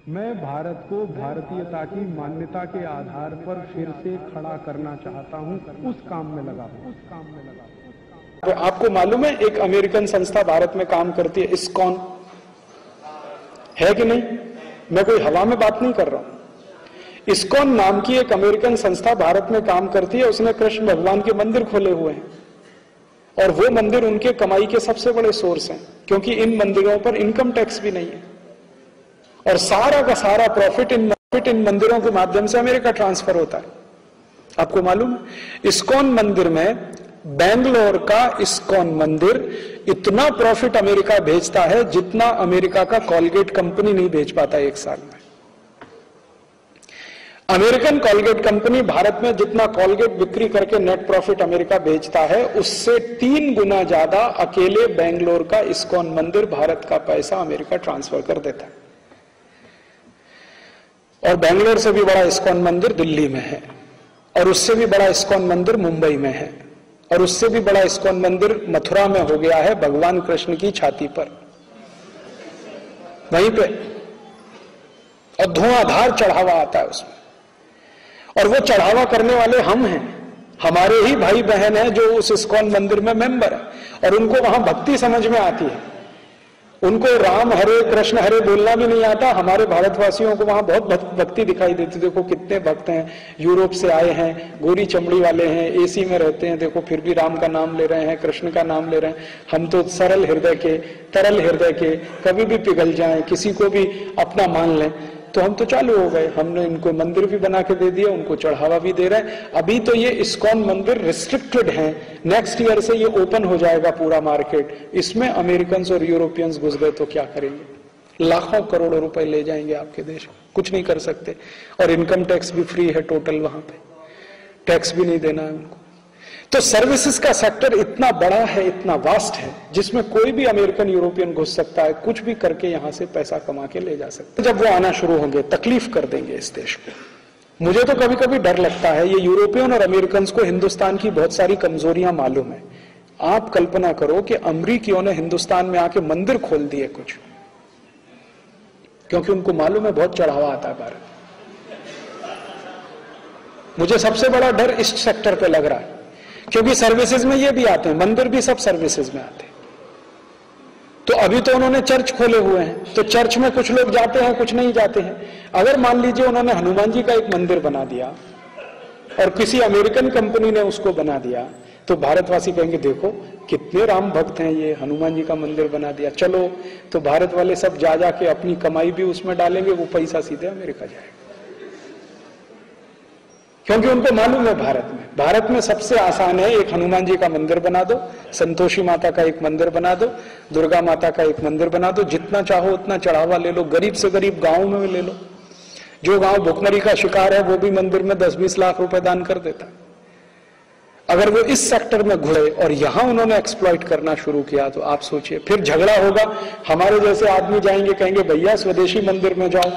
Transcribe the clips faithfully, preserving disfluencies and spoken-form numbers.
मैं भारत को भारतीयता की मान्यता के आधार पर फिर से खड़ा करना चाहता हूं, उस काम में लगा हूं, उस काम में लगा हूं। तो आपको मालूम है एक अमेरिकन संस्था भारत में काम करती है, इस्कॉन, है कि नहीं? मैं कोई हवा में बात नहीं कर रहा हूं। इस्कॉन नाम की एक अमेरिकन संस्था भारत में काम करती है। उसने कृष्ण भगवान के मंदिर खोले हुए हैं और वो मंदिर उनके कमाई के सबसे बड़े सोर्स हैं, क्योंकि इन मंदिरों पर इनकम टैक्स भी नहीं है और सारा का सारा प्रॉफिट इन प्रॉफिट इन मंदिरों के माध्यम से अमेरिका ट्रांसफर होता है। आपको मालूम है इस्कॉन मंदिर में, बेंगलोर का इस्कॉन मंदिर इतना प्रॉफिट अमेरिका भेजता है जितना अमेरिका का कॉलगेट कंपनी नहीं भेज पाता एक साल में। अमेरिकन कॉलगेट कंपनी भारत में जितना कॉलगेट बिक्री करके नेट प्रॉफिट अमेरिका बेचता है, उससे तीन गुना ज्यादा अकेले बेंगलोर का इस्कॉन मंदिर भारत का पैसा अमेरिका ट्रांसफर कर देता है। और बेंगलोर से भी बड़ा इस्कॉन मंदिर दिल्ली में है, और उससे भी बड़ा इस्कॉन मंदिर मुंबई में है, और उससे भी बड़ा इस्कॉन मंदिर मथुरा में हो गया है, भगवान कृष्ण की छाती पर, वहीं पे, और धुआंधार चढ़ावा आता है उसमें। और वो चढ़ावा करने वाले हम हैं, हमारे ही भाई बहन हैं जो उस इस्कॉन मंदिर में मेंबर है, और उनको वहां भक्ति समझ में आती है। उनको राम हरे कृष्ण हरे बोलना भी नहीं आता। हमारे भारतवासियों को वहां बहुत भक्ति दिखाई देती। देखो कितने भक्त हैं, यूरोप से आए हैं, गोरी चमड़ी वाले हैं, एसी में रहते हैं, देखो फिर भी राम का नाम ले रहे हैं, कृष्ण का नाम ले रहे हैं। हम तो सरल हृदय के, तरल हृदय के, कभी भी पिघल जाएं, किसी को भी अपना मान लें, तो हम तो चालू हो गए। हमने इनको मंदिर भी बना के दे दिया, उनको चढ़ावा भी दे रहे हैं। अभी तो ये इस्कॉन मंदिर रिस्ट्रिक्टेड है, नेक्स्ट ईयर से ये ओपन हो जाएगा पूरा मार्केट। इसमें अमेरिकन और यूरोपियंस घुस गए तो क्या करेंगे? लाखों करोड़ों रुपए ले जाएंगे आपके देश में, कुछ नहीं कर सकते। और इनकम टैक्स भी फ्री है टोटल, वहां पे टैक्स भी नहीं देना है उनको। तो सर्विसेज का सेक्टर इतना बड़ा है, इतना वास्ट है, जिसमें कोई भी अमेरिकन यूरोपियन घुस सकता है, कुछ भी करके यहां से पैसा कमा के ले जा सकता है। जब वो आना शुरू होंगे, तकलीफ कर देंगे इस देश को। मुझे तो कभी कभी डर लगता है, ये यूरोपियन और अमेरिकन को हिंदुस्तान की बहुत सारी कमजोरियां मालूम है। आप कल्पना करो कि अमरीकियों ने हिंदुस्तान में आके मंदिर खोल दिए कुछ, क्योंकि उनको मालूम है बहुत चढ़ावा आता है भारत। मुझे सबसे बड़ा डर इस सेक्टर पे लग रहा है, क्योंकि सर्विसेज में ये भी आते हैं, मंदिर भी सब सर्विसेज में आते हैं। तो अभी तो उन्होंने चर्च खोले हुए हैं, तो चर्च में कुछ लोग जाते हैं, कुछ नहीं जाते हैं। अगर मान लीजिए उन्होंने हनुमान जी का एक मंदिर बना दिया और किसी अमेरिकन कंपनी ने उसको बना दिया, तो भारतवासी कहेंगे देखो कितने राम भक्त हैं, ये हनुमान जी का मंदिर बना दिया, चलो। तो भारत वाले सब जा जाके अपनी कमाई भी उसमें डालेंगे, वो पैसा सीधे अमेरिका जाएगा, क्योंकि उनको मालूम है भारत में भारत में सबसे आसान है, एक हनुमान जी का मंदिर बना दो, संतोषी माता का एक मंदिर बना दो, दुर्गा माता का एक मंदिर बना दो, जितना चाहो उतना चढ़ावा ले लो, गरीब से गरीब गांव में ले लो। जो गांव भुखमरी का शिकार है वो भी मंदिर में दस बीस लाख रुपए दान कर देता है। अगर वो इस सेक्टर में घुरे और यहां उन्होंने एक्सप्लॉइट करना शुरू किया, तो आप सोचिए फिर झगड़ा होगा। हमारे जैसे आदमी जाएंगे, कहेंगे भैया स्वदेशी मंदिर में जाओ,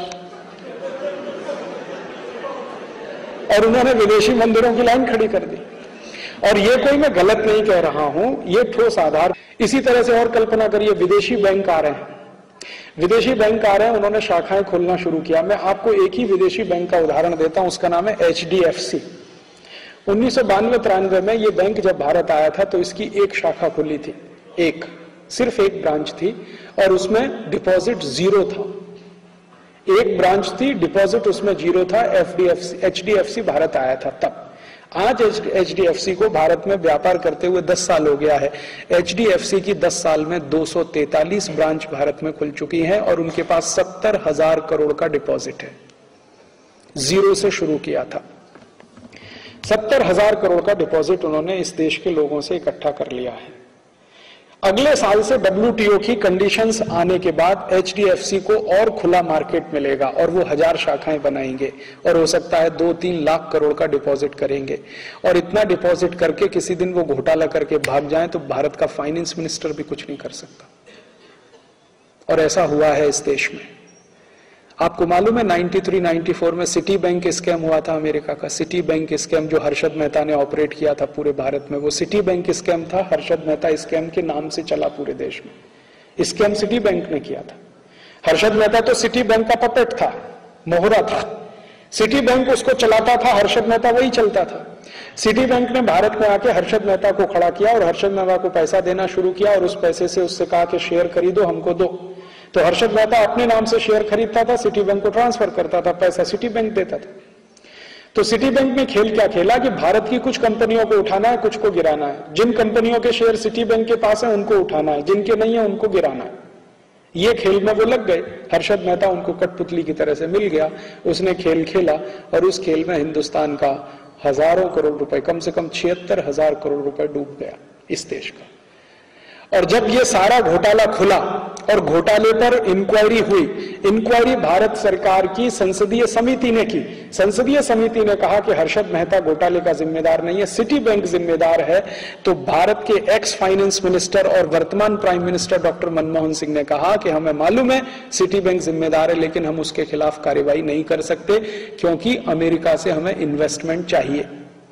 और उन्होंने विदेशी मंदिरों की लाइन खड़ी कर दी। और ये कोई मैं गलत नहीं कह रहा हूं, ये ठोस आधार। इसी तरह से और कल्पना करिए, विदेशी बैंक आ रहे हैं, विदेशी बैंक आ रहे हैं, उन्होंने शाखाएं खोलना शुरू किया। मैं आपको एक ही विदेशी बैंक का उदाहरण देता हूं, उसका नाम है एच डी एफ सी। उन्नीस सौ बानवे तिरानवे में ये बैंक जब भारत आया था तो इसकी एक शाखा खुली थी, एक सिर्फ एक ब्रांच थी, और उसमें डिपॉजिट जीरो था। एक ब्रांच थी, डिपॉजिट उसमें जीरो था। F D F C H D F C Bharat आया था तब। आज एच डी एफ सी को भारत में व्यापार करते हुए दस साल हो गया है। एच डी एफ सी की दस साल में दो सौ तैंतालीस ब्रांच भारत में खुल चुकी हैं और उनके पास सत्तर हजार करोड़ का डिपॉजिट है। जीरो से शुरू किया था, सत्तर हजार करोड़ का डिपॉजिट उन्होंने इस देश के लोगों से इकट्ठा कर लिया है। अगले साल से डब्ल्यू टी ओ की कंडीशंस आने के बाद एच डी एफ सी को और खुला मार्केट मिलेगा और वो हजार शाखाएं बनाएंगे और हो सकता है दो तीन लाख करोड़ का डिपॉजिट करेंगे। और इतना डिपॉजिट करके किसी दिन वो घोटाला करके भाग जाएं तो भारत का फाइनेंस मिनिस्टर भी कुछ नहीं कर सकता। और ऐसा हुआ है इस देश में। आपको मालूम है तिरानवे चौरानवे में सिटी बैंक स्कैम हुआ था अमेरिका का। सिटी बैंक स्कैम जो हर्षद मेहता ने ऑपरेट किया था पूरे भारत में, वो सिटी बैंक स्कैम था। हर्षद मेहता स्कैम के नाम से चला पूरे देश में। स्कैम सिटी बैंक ने किया था। हर्षद मेहता तो सिटी बैंक का पपेट था, मोहरा था। सिटी बैंक उसको चलाता था, हर्षद मेहता वही चलता था। सिटी बैंक ने भारत में आके हर्षद मेहता को खड़ा किया और हर्षद मेहता को पैसा देना शुरू किया और उस पैसे से उससे कहा कि शेयर खरीदो, हमको दो। तो हर्षद मेहता अपने नाम से शेयर खरीदता था, सिटी बैंक को ट्रांसफर करता था, पैसा सिटी बैंक देता था। तो सिटी बैंक में खेल क्या खेला कि भारत की कुछ कंपनियों को उठाना है, कुछ को गिराना है। जिन कंपनियों के शेयर सिटी बैंक के पास है उनको उठाना है, जिनके नहीं है उनको गिराना है। ये खेल में वो लग गए। हर्षद मेहता उनको कठपुतली की तरह से मिल गया, उसने खेल खेला और उस खेल में हिंदुस्तान का हजारों करोड़ रुपए, कम से कम छिहत्तर हजार करोड़ रुपए डूब गया इस देश का। और जब ये सारा घोटाला खुला और घोटाले पर इंक्वायरी हुई, इंक्वायरी भारत सरकार की संसदीय समिति ने की। संसदीय समिति ने कहा कि हर्षद मेहता घोटाले का जिम्मेदार नहीं है, सिटी बैंक जिम्मेदार है। तो भारत के एक्स फाइनेंस मिनिस्टर और वर्तमान prime minister doctor Manmohan Singh ने कहा कि हमें मालूम है सिटी बैंक जिम्मेदार है, लेकिन हम उसके खिलाफ कार्रवाई नहीं कर सकते क्योंकि अमेरिका से हमें इन्वेस्टमेंट चाहिए।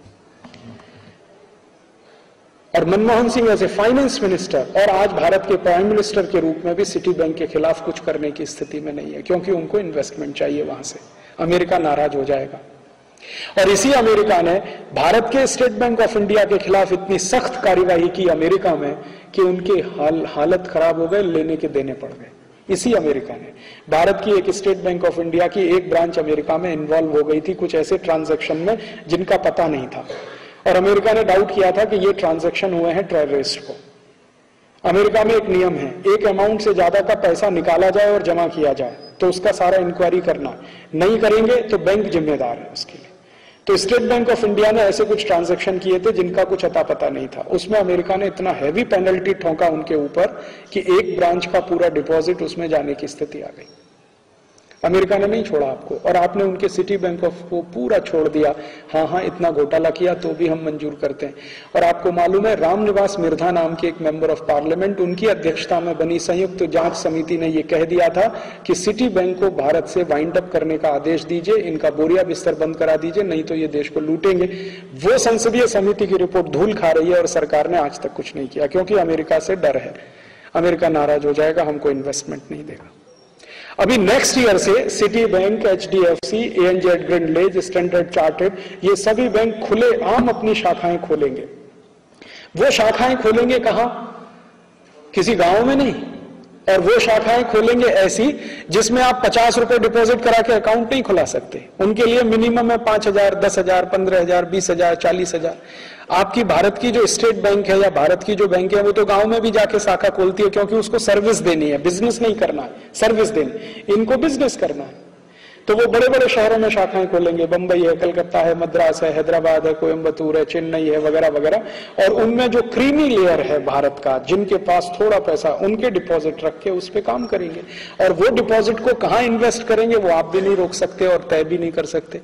और मनमोहन सिंह ऐसे फाइनेंस मिनिस्टर और आज भारत के प्राइम मिनिस्टर के रूप में भी सिटी बैंक के खिलाफ कुछ करने की स्थिति में नहीं है, क्योंकि उनको इन्वेस्टमेंट चाहिए वहां से। अमेरिका नाराज हो जाएगा। और इसी अमेरिका ने भारत के स्टेट बैंक ऑफ इंडिया के खिलाफ इतनी सख्त कार्यवाही की अमेरिका में कि उनकी हाल, हालत खराब हो गए, लेने के देने पड़ गए। इसी अमेरिका ने, भारत की एक स्टेट बैंक ऑफ इंडिया की एक ब्रांच अमेरिका में इन्वॉल्व हो गई थी कुछ ऐसे ट्रांजैक्शन में जिनका पता नहीं था, और अमेरिका ने डाउट किया था कि ये ट्रांजैक्शन हुए हैं टेररिस्ट को। अमेरिका में एक नियम है, एक अमाउंट से ज्यादा का पैसा निकाला जाए और जमा किया जाए तो उसका सारा इंक्वायरी करना, नहीं करेंगे तो बैंक जिम्मेदार है उसके लिए। तो स्टेट बैंक ऑफ इंडिया ने ऐसे कुछ ट्रांजैक्शन किए थे जिनका कुछ अता पता नहीं था। उसमें अमेरिका ने इतना हैवी पेनल्टी ठोका उनके ऊपर कि एक ब्रांच का पूरा डिपॉजिट उसमें जाने की स्थिति आ गई। अमेरिका ने नहीं छोड़ा आपको, और आपने उनके सिटी बैंक ऑफ को पूरा छोड़ दिया। हाँ हाँ इतना घोटाला किया तो भी हम मंजूर करते हैं। और आपको मालूम है, रामनिवास मिर्धा नाम के एक मेंबर ऑफ पार्लियामेंट, उनकी अध्यक्षता में बनी संयुक्त जांच समिति ने यह कह दिया था कि सिटी बैंक को भारत से वाइंड अप करने का आदेश दीजिए, इनका बोरिया बिस्तर बंद करा दीजिए, नहीं तो ये देश को लूटेंगे। वो संसदीय समिति की रिपोर्ट धूल खा रही है और सरकार ने आज तक कुछ नहीं किया, क्योंकि अमेरिका से डर है। अमेरिका नाराज हो जाएगा, हमको इन्वेस्टमेंट नहीं देगा। अभी नेक्स्ट ईयर से Citibank, H D F C, A N Z Grindlays, Standard Chartered, ये सभी बैंक खुले आम अपनी शाखाएं खोलेंगे। वो शाखाएं खोलेंगे कहां? किसी गांव में नहीं। और वो शाखाएं खोलेंगे ऐसी जिसमें आप पचास रुपए डिपॉजिट करा के अकाउंट नहीं खुला सकते। उनके लिए मिनिमम है पांच हजार, दस हजार, पंद्रह हजार, बीस हजार, चालीस हजार। आपकी भारत की जो स्टेट बैंक है या भारत की जो बैंक है वो तो गांव में भी जाके शाखा खोलती है, क्योंकि उसको सर्विस देनी है, बिजनेस नहीं करना है, सर्विस देनी। इनको बिजनेस करना है, तो वो बड़े बड़े शहरों में शाखाएं खोलेंगे। बंबई है, कलकत्ता है, मद्रास है, हैदराबाद है, कोयम्बतूर है, चेन्नई है, वगैरह वगैरह। और उनमें जो क्रीमी लेयर है भारत का, जिनके पास थोड़ा पैसा, उनके डिपॉजिट रख के उस पर काम करेंगे। और वो डिपॉजिट को कहां इन्वेस्ट करेंगे वो आप भी नहीं रोक सकते और तय भी नहीं कर सकते।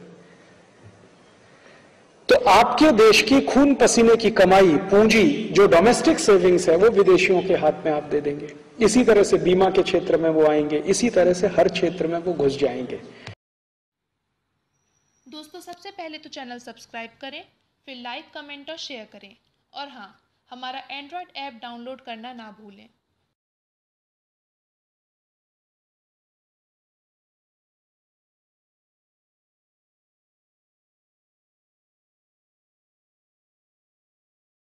तो आपके देश की खून पसीने की कमाई, पूंजी, जो डोमेस्टिक सेविंग्स है, वो विदेशियों के हाथ में आप दे देंगे। इसी तरह से बीमा के क्षेत्र में वो आएंगे, इसी तरह से हर क्षेत्र में वो घुस जाएंगे। दोस्तों, सबसे पहले तो चैनल सब्सक्राइब करें, फिर लाइक, कमेंट और शेयर करें। और हाँ, हमारा एंड्रॉयड ऐप डाउनलोड करना ना भूलें।